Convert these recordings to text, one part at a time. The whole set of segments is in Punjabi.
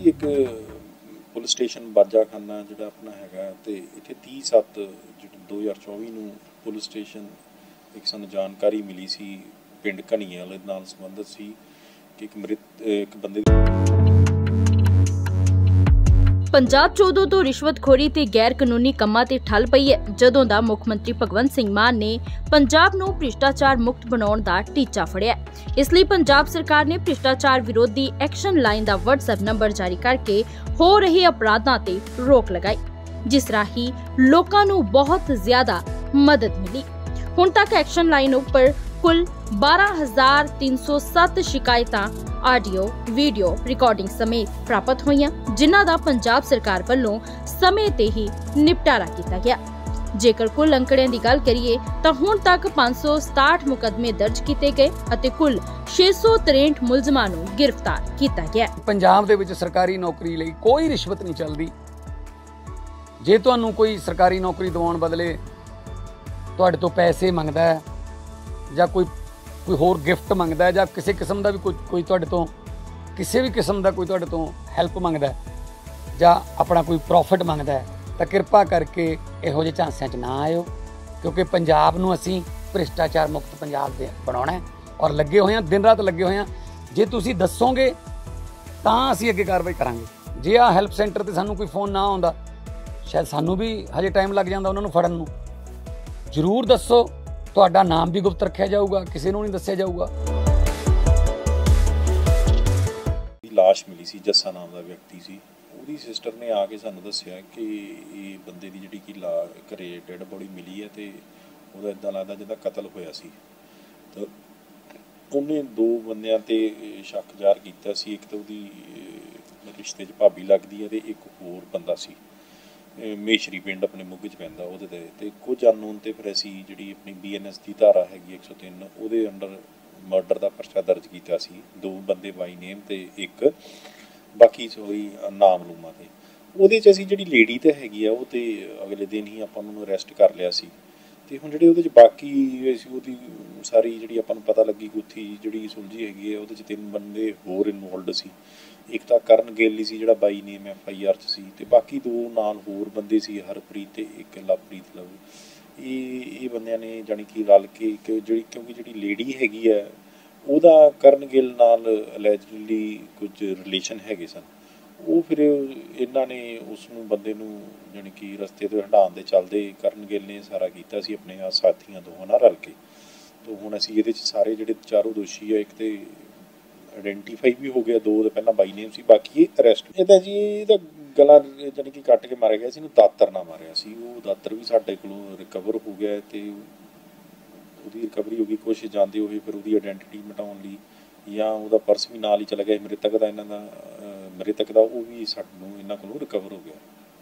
एक पुलिस स्टेशन बाजाखाना जिहड़ा अपना हैगा ते इत्थे 30/7 2024 ਨੂੰ पुलिस स्टेशन एक सानू जानकारी मिली सी पिंड घनीआल नाल संबंधित सी कि एक बंदे पंजाब 'ਚ ਉਦੋਂ ਤੋਂ ਰਿਸ਼ਵਤਖੋਰੀ ਤੇ ਗੈਰ ਕਾਨੂੰਨੀ ਕੰਮਾਂ ਤੇ ਠੱਲ ਪਈ ਹੈ ਜਦੋਂ ਦਾ ਮੁੱਖ ਮੰਤਰੀ ਭਗਵੰਤ ਸਿੰਘ ਮਾਨ ਨੇ ਪੰਜਾਬ ਨੂੰ ਭ੍ਰਿਸ਼ਟਾਚਾਰ ਮੁਕਤ ਬਣਾਉਣ ਦਾ ਟੀਚਾ ਫੜਿਆ। ਇਸ ਲਈ ਪੰਜਾਬ ਸਰਕਾਰ ਨੇ ਭ੍ਰਿਸ਼ਟਾਚਾਰ ਵਿਰੋਧੀ ਐਕਸ਼ਨ ਲਾਈਨ ਦਾ WhatsApp ਨੰਬਰ ਜਾਰੀ ਕਰਕੇ ਹੋ ਰਹੇ ਅਪਰਾਧਾਂ ਤੇ ਰੋਕ ਲਗਾਈ, ਜਿਸ ਰਾਹੀਂ ਲੋਕਾਂ ਨੂੰ ਬਹੁਤ ਜ਼ਿਆਦਾ ਮਦਦ ਮਿਲੀ। ਹੁਣ ਤੱਕ ਐਕਸ਼ਨ ਲਾਈਨ ਉੱਪਰ ਕੁੱਲ 12,307 ਸ਼ਿਕਾਇਤਾਂ ਆਡੀਓ ਵੀਡੀਓ ਰਿਕਾਰਡਿੰਗ ਸਮੇਤ ਪ੍ਰਾਪਤ ਹੋਈਆਂ, ਜਿਨ੍ਹਾਂ ਦਾ ਪੰਜਾਬ ਸਰਕਾਰ ਵੱਲੋਂ ਸਮੇਂ ਤੇ ਹੀ ਨਿਪਟਾਰਾ ਕੀਤਾ ਗਿਆ। ਜੇਕਰ ਕੁੱਲ ਅੰਕੜਿਆਂ ਦੀ ਗੱਲ ਕਰੀਏ ਤਾਂ ਹੁਣ ਤੱਕ 567 ਮੁਕੱਦਮੇ ਦਰਜ ਕੀਤੇ ਗਏ ਅਤੇ ਕੁੱਲ 663 ਮੁਲਜ਼ਮਾਂ ਨੂੰ ਗ੍ਰਿਫਤਾਰ ਕੀਤਾ ਗਿਆ। ਪੰਜਾਬ ਦੇ ਵਿੱਚ ਸਰਕਾਰੀ ਨੌਕਰੀ ਲਈ ਕੋਈ ਰਿਸ਼ਵਤ ਨਹੀਂ ਚੱਲਦੀ। ਜੇ ਤੁਹਾਨੂੰ ਕੋਈ ਸਰਕਾਰੀ ਨੌਕਰੀ ਦਿਵਾਉਣ ਬਦਲੇ ਤੁਹਾਡੇ ਤੋਂ ਪੈਸੇ ਮੰਗਦਾ ਹੈ ਜਾਂ ਕੋਈ ਹੋਰ ਗਿਫਟ ਮੰਗਦਾ ਹੈ ਜਾਂ ਕਿਸੇ ਕਿਸਮ ਦਾ ਵੀ ਕੋਈ ਤੁਹਾਡੇ ਤੋਂ ਕਿਸੇ ਵੀ ਕਿਸਮ ਦਾ ਕੋਈ ਤੁਹਾਡੇ ਤੋਂ ਹੈਲਪ ਮੰਗਦਾ ਹੈ ਜਾਂ ਆਪਣਾ ਕੋਈ ਪ੍ਰੋਫਿਟ ਮੰਗਦਾ ਹੈ ਤਾਂ ਕਿਰਪਾ ਕਰਕੇ ਇਹੋ ਜਿਹੇ ਝਾਂਸਿਆਂ 'ਚ ਨਾ ਆਇਓ, ਕਿਉਂਕਿ ਪੰਜਾਬ ਨੂੰ ਅਸੀਂ ਭ੍ਰਿਸ਼ਟਾਚਾਰ ਮੁਕਤ ਪੰਜਾਬ ਦੇ ਬਣਾਉਣਾ ਹੈ ਔਰ ਲੱਗੇ ਹੋਏ ਹਾਂ, ਦਿਨ ਰਾਤ ਲੱਗੇ ਹੋਏ ਹਾਂ। ਜੇ ਤੁਸੀਂ ਦੱਸੋਗੇ ਤਾਂ ਅਸੀਂ ਅੱਗੇ ਕਾਰਵਾਈ ਕਰਾਂਗੇ। ਜੇ ਆਹ ਹੈਲਪ ਸੈਂਟਰ 'ਤੇ ਸਾਨੂੰ ਕੋਈ ਫੋਨ ਨਾ ਆਉਂਦਾ, ਸ਼ਾਇਦ ਸਾਨੂੰ ਵੀ ਹਜੇ ਟਾਈਮ ਲੱਗ ਜਾਂਦਾ ਉਹਨਾਂ ਨੂੰ ਫੜਨ ਨੂੰ। ਜ਼ਰੂਰ ਦੱਸੋ, ਤੁਹਾਡਾ ਨਾਮ ਵੀ ਗੁਪਤ ਰੱਖਿਆ ਜਾਊਗਾ, ਕਿਸੇ ਨੂੰ ਨਹੀਂ ਦੱਸਿਆ ਜਾਊਗਾ। ਲਾਸ਼ ਮਿਲੀ ਸੀ, ਜੱਸਾ ਨਾਮ ਦਾ ਵਿਅਕਤੀ ਸੀ, ਉਹਦੀ ਸਿਸਟਰ ਨੇ ਆ ਕੇ ਸਾਨੂੰ ਦੱਸਿਆ ਕਿ ਇਹ ਬੰਦੇ ਦੀ ਜਿਹੜੀ ਕਿ ਘਰੇ ਡੈਡ ਬੋਡੀ ਮਿਲੀ ਹੈ ਤੇ ਉਹਦਾ ਇੱਦਾਂ ਲੱਗਦਾ ਜਿੱਦਾਂ ਕਤਲ ਹੋਇਆ ਸੀ। ਤਾਂ ਉਹਨੇ 2 ਬੰਦਿਆਂ ਤੇ ਸ਼ੱਕ ਜ਼ਾਹਰ ਕੀਤਾ ਸੀ। ਇੱਕ ਤਾਂ ਉਹਦੀ ਰਿਸ਼ਤੇ 'ਚ ਭਾਬੀ ਲੱਗਦੀ ਹੈ ਤੇ ਇੱਕ ਹੋਰ ਬੰਦਾ ਸੀ ਮੇਸ਼ਰੀ ਪਿੰਡ ਆਪਣੇ ਮੁੱਗ 'ਚ ਪੈਂਦਾ ਉਹਦੇ ਤੇ ਕੁਝ ਅਨਨੋਨ ਤੇ ਫਿਰ ਅਸੀਂ ਜਿਹੜੀ ਆਪਣੀ BNS ਦੀ ਧਾਰਾ ਹੈਗੀ 103 ਉਹਦੇ ਅੰਡਰ ਮਰਡਰ ਦਾ ਪਰਚਾ ਦਰਜ ਕੀਤਾ ਸੀ। 2 ਬੰਦੇ ਬਾਈ ਨੇਮ ਤੇ ਇੱਕ ਬਾਕੀ ਸੋਈ ਨਾਮਲੂਮਾਂ ਤੇ। ਉਹਦੇ 'ਚ ਅਸੀਂ ਜਿਹੜੀ ਲੇਡੀ ਤੇ ਹੈਗੀ ਆ ਉਹ ਤੇ ਅਗਲੇ ਦਿਨ ਹੀ ਆਪਾਂ ਉਹਨੂੰ ਅਰੈਸਟ ਕਰ ਲਿਆ ਸੀ। ਤੇ ਹੁਣ ਜਿਹੜੇ ਉਹਦੇ 'ਚ ਬਾਕੀ ਸੀ ਉਹਦੀ ਸਾਰੀ ਜਿਹੜੀ ਆਪਾਂ ਨੂੰ ਪਤਾ ਲੱਗੀ ਗੁੱਥੀ ਜਿਹੜੀ ਸੁਲਝੀ ਹੈਗੀ ਹੈ, ਉਹਦੇ 'ਚ 3 ਬੰਦੇ ਹੋਰ ਇਨਵੋਲਡ ਸੀ। ਇੱਕ ਤਾਂ ਕਰਨ ਗਿੱਲ ਸੀ ਜਿਹੜਾ ਬਾਈ ਨੇਮ FIR 'ਚ ਸੀ, ਤੇ ਬਾਕੀ 2 ਨਾਲ ਹੋਰ ਬੰਦੇ ਸੀ, ਹਰਪ੍ਰੀਤ ਤੇ ਇੱਕ ਲਵਪ੍ਰੀਤ ਲਵ। ਇਹ ਬੰਦਿਆਂ ਨੇ ਜਾਣੀ ਕਿ ਰਲ ਕੇ ਕਿਉਂਕਿ ਜਿਹੜੀ ਲੇਡੀ ਹੈਗੀ ਹੈ ਉਹਦਾ ਕਰਨ ਗਿੱਲ ਨਾਲ ਅਲੈਜਡਲੀ ਕੁਝ ਰਿਲੇਸ਼ਨ ਹੈਗੇ ਸਨ। ਉਹ ਫਿਰ ਇਹਨਾਂ ਨੇ ਉਸ ਨੂੰ ਬੰਦੇ ਨੂੰ ਜਾਣੀ ਕਿ ਰਸਤੇ ਤੋਂ ਹਟਾਉਣ ਦੇ ਚੱਲਦੇ ਕਰਨ ਗਿੱਲ ਨੇ ਸਾਰਾ ਕੀਤਾ ਸੀ ਆਪਣੇ ਸਾਥੀਆਂ ਦੋਵਾਂ ਨਾਲ ਰਲ ਕੇ। ਤਾਂ ਹੁਣ ਅਸੀਂ ਇਹਦੇ 'ਚ ਸਾਰੇ ਜਿਹੜੇ 4 ਦੋਸ਼ੀ ਆ, ਇੱਕ ਤੇ ਆਇਡੈਂਟੀਫਾਈ ਵੀ ਹੋ ਗਿਆ, 2 ਦੇ ਪਹਿਲਾਂ ਬਾਈ ਨੇਮ ਸੀ, ਬਾਕੀ ਇਹ ਅਰੈਸਟ। ਇਹਦਾ ਜੀ ਇਹਦਾ ਗਲਾ ਜਾਣੀ ਕਿ ਕੱਟ ਕੇ ਮਾਰਿਆ ਗਿਆ ਸੀ, ਇਹਨੂੰ ਦਾਤਰ ਨਾਲ ਮਾਰਿਆ ਸੀ। ਉਹ ਦਾਤਰ ਵੀ ਸਾਡੇ ਕੋਲੋਂ ਰਿਕਵਰ ਹੋ ਗਿਆ ਤੇ ਉਹਦੀ ਰਿਕਵਰੀ ਹੋ ਗਈ। ਕੁਛ ਜਾਂਦੇ ਹੋਏ ਫਿਰ ਉਹਦੀ ਆਇਡੈਂਟੀਟੀ ਮਿਟਾਉਣ ਲਈ ਜਾਂ ਉਹਦਾ ਪਰਸ ਵੀ ਨਾਲ ਹੀ ਚਲਾ ਗਿਆ ਮ੍ਰਿਤਕ ਦਾ, ਇਹਨਾਂ ਦਾ ਮ੍ਰਿਤਕ ਦਾ, ਉਹ ਵੀ ਸਾਨੂੰ ਇਹਨਾਂ ਕੋਲੋਂ ਰਿਕਵਰ ਹੋ ਗਿਆ।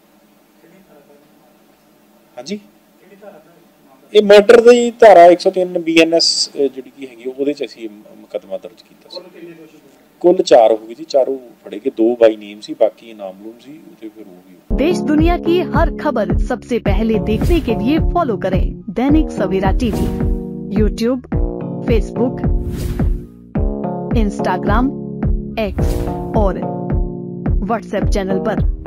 ਹਾਂਜੀ, ਇਹ ਮਰਡਰ ਦੀ ਧਾਰਾ 103 BNS ਜਿਹੜੀ ਕੀ ਹੈਗੀ ਉਹਦੇ 'ਚ ਅਸੀਂ ਮੁਕੱਦਮਾ ਦਰਜ ਕੀਤਾ ਸੀ। कुल 4 हो गई थी, चारों फड़े के 2 बाई नेम सी, बाकी नामलूम सी। फिर वो भी देश दुनिया की हर खबर सबसे पहले देखने के लिए फॉलो करें Dainik Savera TV, YouTube, Facebook, Instagram, X और WhatsApp चैनल पर।